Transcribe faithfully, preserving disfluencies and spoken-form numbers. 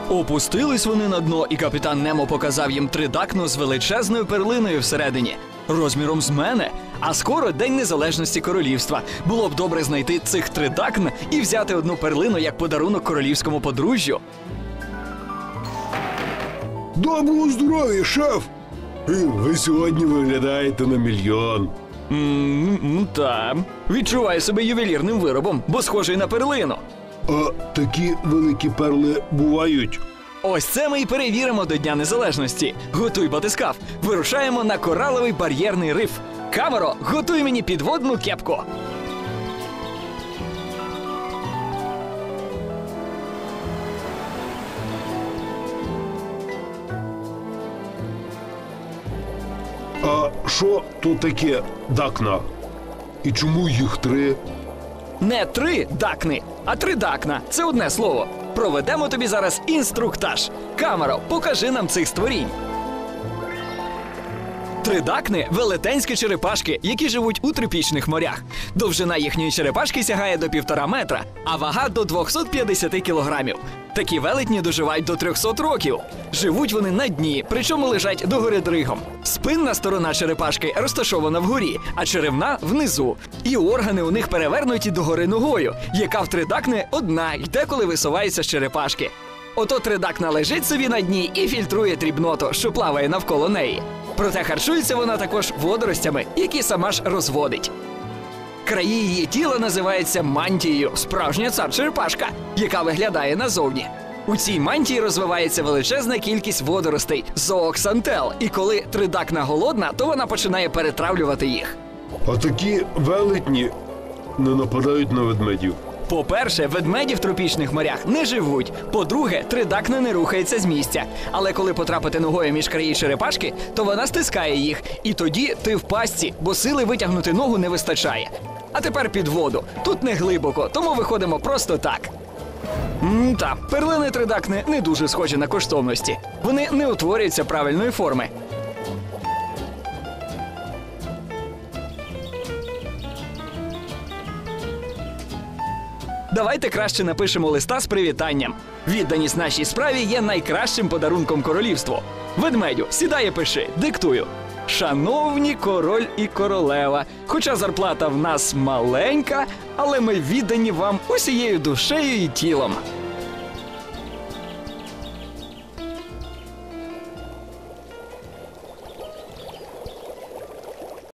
Опустились вони на дно, і капітан Немо показав їм тридакну з величезною перлиною всередині. Розміром з мене. А скоро День Незалежності Королівства. Було б добре знайти цих тридакн і взяти одну перлину як подарунок королівському подружжю. Доброго здоров'я, шеф! Ви сьогодні виглядаєте на мільйон. Ммм, так. Відчуваю себе ювелірним виробом, бо схожий на перлину. А такі великі перли бувають? Ось це ми і перевіримо до Дня Незалежності. Готуй батискаф. Вирушаємо на кораловий бар'єрний риф. Камеро, готуй мені підводну кепку. А що тут таке дакна? І чому їх три? Не три дакни, а три дакна. Це одне слово. Проведемо тобі зараз інструктаж. Камеро, покажи нам цих створінь. Тридакни – велетенські черепашки, які живуть у тропічних морях. Довжина їхньої черепашки сягає до півтора метра, а вага – до двохсот п'ятдесят кілограмів. Такі велетні доживають до трьохсот років. Живуть вони на дні, причому лежать догори дригом. Спинна сторона черепашки розташована вгорі, а черевна – внизу. І органи у них перевернуті догори ногою, яка в тридакни одна й деколи висувається з черепашки. Ото тридакна лежить собі на дні і фільтрує дрібноту, що плаває навколо неї. Проте харчується вона також водоростями, які сама ж розводить. Краї її тіла називаються мантією, справжня цар-черепашка, яка виглядає назовні. У цій мантії розвивається величезна кількість водоростей – зооксантел, і коли тридакна голодна, то вона починає перетравлювати їх. А такі велетні не нападають на ведмедів. По-перше, ведмеді в тропічних морях не живуть. По-друге, тридакна не рухається з місця. Але коли потрапити ногою між краї черепашки, то вона стискає їх. І тоді ти в пастці, бо сили витягнути ногу не вистачає. А тепер під воду. Тут не глибоко, тому виходимо просто так. М, та, перлини тридакни не дуже схожі на коштовності. Вони не утворюються правильної форми. Давайте краще напишемо листа з привітанням. Відданість нашій справі є найкращим подарунком королівству. Ведмедю, сідай і пиши, диктую. Шановні король і королева, хоча зарплата в нас маленька, але ми віддані вам усією душею і тілом.